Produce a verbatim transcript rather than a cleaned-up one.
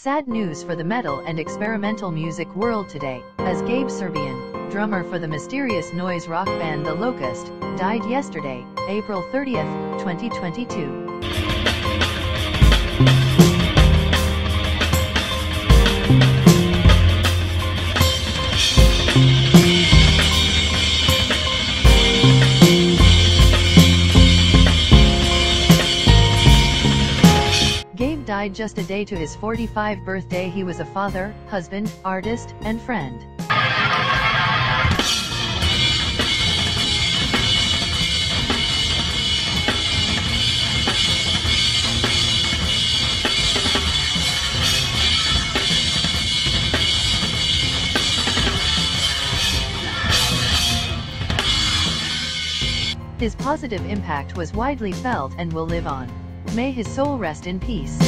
Sad news for the metal and experimental music world today, as Gabe Serbian, drummer for the mysterious noise rock band The Locust, died yesterday, April thirtieth, twenty twenty-two. Gabe died just a day to his forty-fifth birthday. He was a father, husband, artist, and friend. His positive impact was widely felt and will live on. May his soul rest in peace.